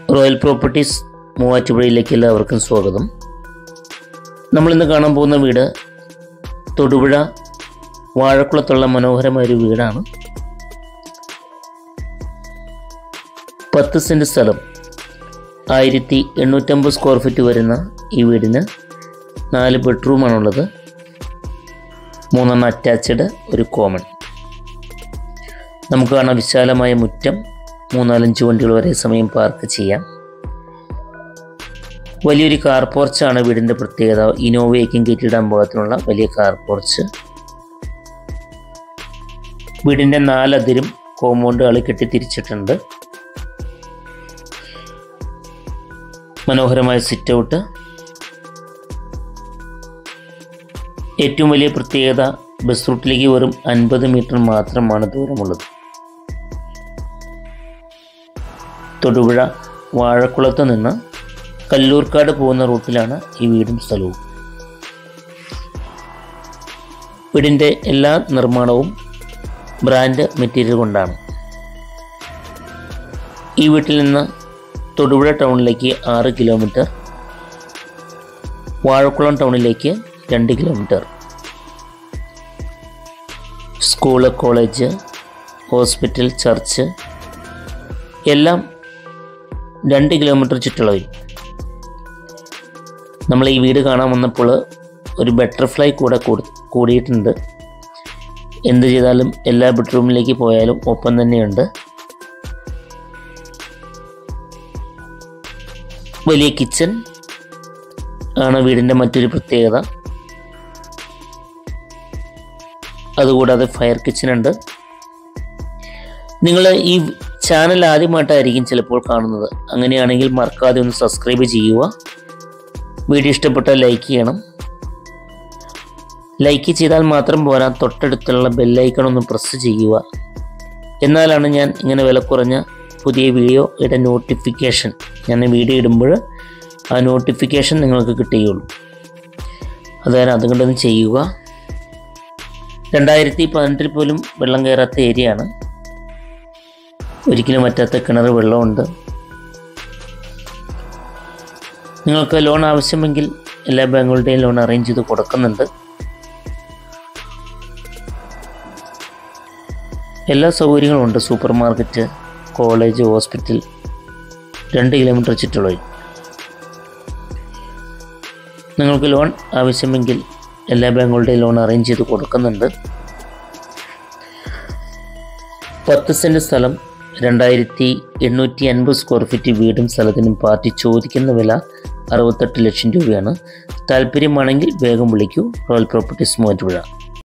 Royal properties മൂവാറ്റുപുഴയിലേക്ക് എല്ലാവർക്കും സ്വാഗതം. നമ്മളിന്ന് കാണാൻ പോകുന്ന വീട് തൊടുപുഴ വാഴക്കുളത്തുള്ള മനോഹരമായൊരു വീടാണ്. 10 സെൻറ്റ് സ്ഥലം, 1850 സ്ക്വയർ ഫീറ്റ് വരുന്ന ഈ വീടിന് 4 ബെഡ്റൂമാണുള്ളത്. 3 അറ്റാച്ച്ഡ്, ഒരു കോമൺ. നമുക്ക് കാണാം വിശാലമായ മുറ്റം, 3-4 വണ്ടികൾ ഒരേ സമയം പാർക്ക് ചെയ്യാം. വലിയൊരു കാർ പോർച്ചാണ് വീടിൻ്റെ പ്രത്യേകത. ഇനോവയ്ക്കും കയറ്റിയിടാൻ പാകത്തിനുള്ള വലിയ കാർ പോർച്ച്. വീടിൻ്റെ 4 അതിരും കോമ്പൗണ്ടുകൾ കെട്ടിത്തിരിച്ചിട്ടുണ്ട്. മനോഹരമായ സിറ്റ് ഔട്ട്. ഏറ്റവും വലിയ പ്രത്യേകത, ബസ് റൂട്ടിലേക്ക് വെറും 50 മീറ്റർ മാത്രമാണ് ദൂരമുള്ളത്. തൊടുപുഴ വാഴക്കുളത്ത് നിന്ന് കല്ലൂർക്കാട് പോകുന്ന റൂട്ടിലാണ് ഈ വീടും സ്ഥലവും. വീടിൻ്റെ എല്ലാ നിർമ്മാണവും ബ്രാൻഡ് മെറ്റീരിയൽ കൊണ്ടാണ്. ഈ വീട്ടിൽ നിന്ന് തൊടുപുഴ ടൗണിലേക്ക് 6 കിലോമീറ്റർ, വാഴക്കുളം ടൗണിലേക്ക് 2 kilometre. School, college, hospital, church എല്ലാം 2 കിലോമീറ്റർ ചുറ്റളവിൽ. നമ്മൾ ഈ വീട് കാണാൻ വന്നപ്പോൾ ഒരു ബട്ടർഫ്ലൈ കൂടിയിട്ടുണ്ട്. എന്ത് ചെയ്താലും എല്ലാ ബെഡ്റൂമിലേക്ക് പോയാലും ഒപ്പം തന്നെയുണ്ട്. വലിയ കിച്ചൺ ആണ് വീടിൻ്റെ മറ്റൊരു പ്രത്യേകത. അതുകൂടാതെ ഫയർ കിച്ചൺ ഉണ്ട്. നിങ്ങൾ ഈ ചാനൽ ആദ്യമായിട്ടായിരിക്കും ചിലപ്പോൾ കാണുന്നത്. അങ്ങനെയാണെങ്കിൽ മറക്കാതെ ഒന്ന് സബ്സ്ക്രൈബ് ചെയ്യുക. വീഡിയോ ഇഷ്ടപ്പെട്ടാൽ ലൈക്ക് ചെയ്യണം. ലൈക്ക് ചെയ്താൽ മാത്രം പോരാ, തൊട്ടടുത്തുള്ള ബെല്ലൈക്കൺ ഒന്ന് പ്രസ് ചെയ്യുക. എന്നാലാണ് ഞാൻ ഇങ്ങനെ വില കുറഞ്ഞ പുതിയ വീഡിയോയുടെ നോട്ടിഫിക്കേഷൻ, ഞാൻ വീഡിയോ ഇടുമ്പോൾ ആ നോട്ടിഫിക്കേഷൻ നിങ്ങൾക്ക് കിട്ടുകയുള്ളൂ. അതായത് അതുകൊണ്ടൊന്ന് ചെയ്യുക. 2018 പോലും വെള്ളം കയറാത്ത ഏരിയയാണ്. ഒരിക്കലും പറ്റാത്ത കിണർ വെള്ളമുണ്ട്. നിങ്ങൾക്ക് ലോൺ ആവശ്യമെങ്കിൽ എല്ലാ ബാങ്കുകളുടെയും ലോൺ അറേഞ്ച് ചെയ്ത് കൊടുക്കുന്നുണ്ട്. എല്ലാ സൗകര്യങ്ങളും ഉണ്ട്. Super market, college, hospital 2 kilometre ചുറ്റളവിൽ. നിങ്ങൾക്ക് ലോൺ ആവശ്യമെങ്കിൽ എല്ലാ ബാങ്കുകളുടെയും ലോൺ അറേഞ്ച് ചെയ്ത് കൊടുക്കുന്നുണ്ട്. 10 സെൻറ്റ് സ്ഥലം, 2850 സ്ക്വയർ ഫീറ്റ് വീടും സ്ഥലത്തിനും പാർട്ടി ചോദിക്കുന്ന വില 68 ലക്ഷം രൂപയാണ്. താല്പര്യമാണെങ്കിൽ വേഗം വിളിക്കൂ. Royal properties Muvattupuzha.